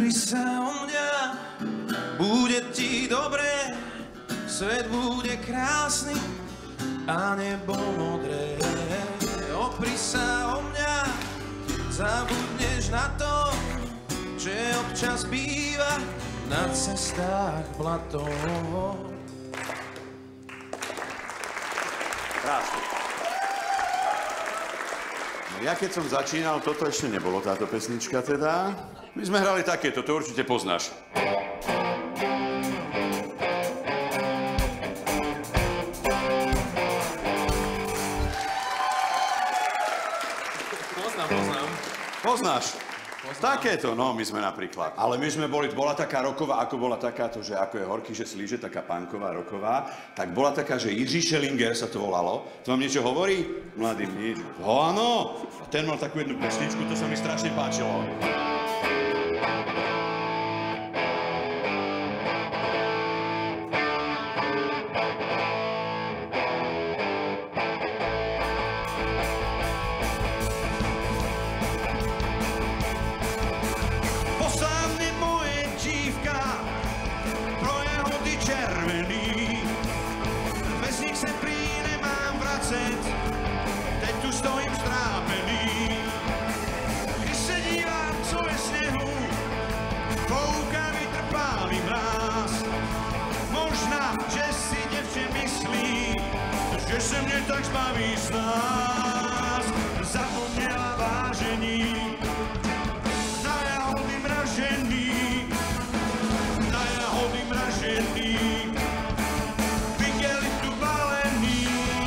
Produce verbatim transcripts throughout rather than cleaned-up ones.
Opri sa o mňa, bude ti dobre, svet bude krásny a nebo modré. Opri sa o mňa, zabudneš na to, že občas býva na cestách blato. Krásne. No ja keď som začínal, toto ešte nebolo, táto pesnička teda. My sme hrali takéto, to určite poznáš. Poznám, poznám. Poznáš? Takéto, no, my sme napríklad. Ale my sme boli, bola taká roková, ako bola takáto, že ako je horký, že slíže, taká punková, roková, tak bola taká, že Jiří Schellinger sa to volalo. To vám niečo hovorí? Mladým nič. Ho, áno. A ten mal takú jednu pesničku, to sa mi strašne páčilo. Že se mě tak zbaví z nás, zapomněla vážení, na jahody mražený, na jahody mražený, viděli tu balený.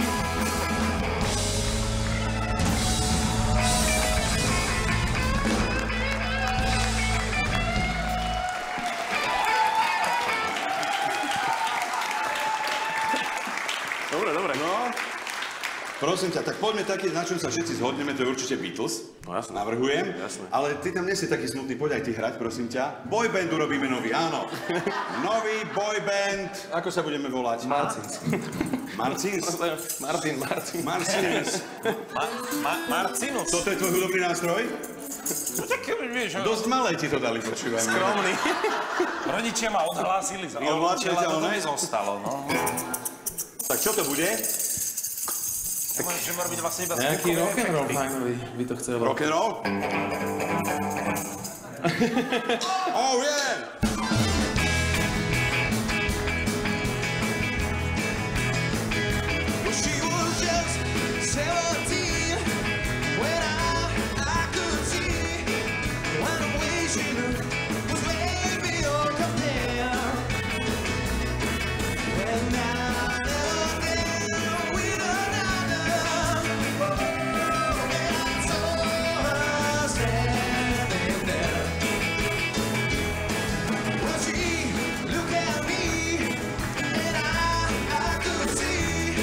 Dobre, dobre. No, prosím ťa, tak poďme taký, na čom sa všetci zhodneme, to je určite Beatles. No jasné. Navrhujem. Jasné. Ale ty tam nie si taký smutný, poď aj ty hrať, prosím ťa. Boybandu robíme nový, áno. Nový boyband. Ako sa budeme volať? Marcins. Marcins? Martin, Martin. Marcins. Ma, ma, Marcinus. Toto je tvoj hudobný nástroj? No tak, vieš, Dosť malé ti to dali, počúvaj. skromný. Rodičia ma odhlásili z Odhlásili ťa, to ne? mi zostalo, no. Tak čo to bude? Tak, že má robiť vlastne iba Nejaký zvukové rock'n'roll efekty. fajnový by to chcelo. Rock'n'roll? Oh yeah! She was just seventeen when I, I could see when the way she looked was maybe your compare. And now again with another, and I saw her standing there. Well, she looked at me and I, I could see.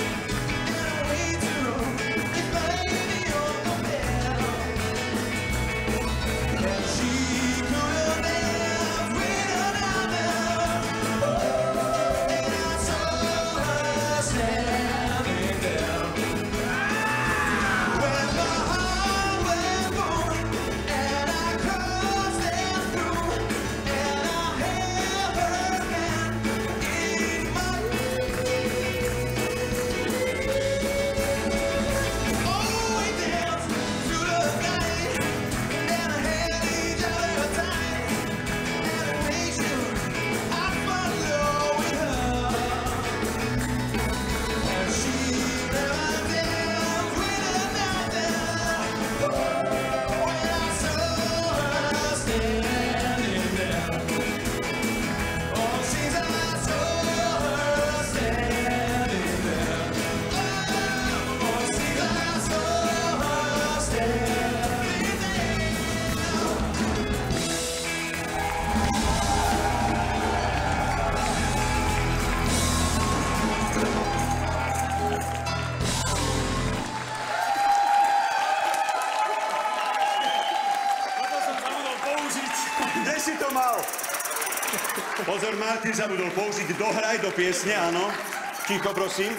Pozor, Martin zabudol použiť dohraj do piesne, áno. Ticho, prosím.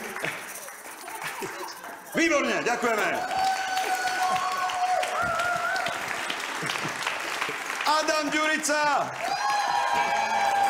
Výborne, ďakujeme. A Adam Ďurica!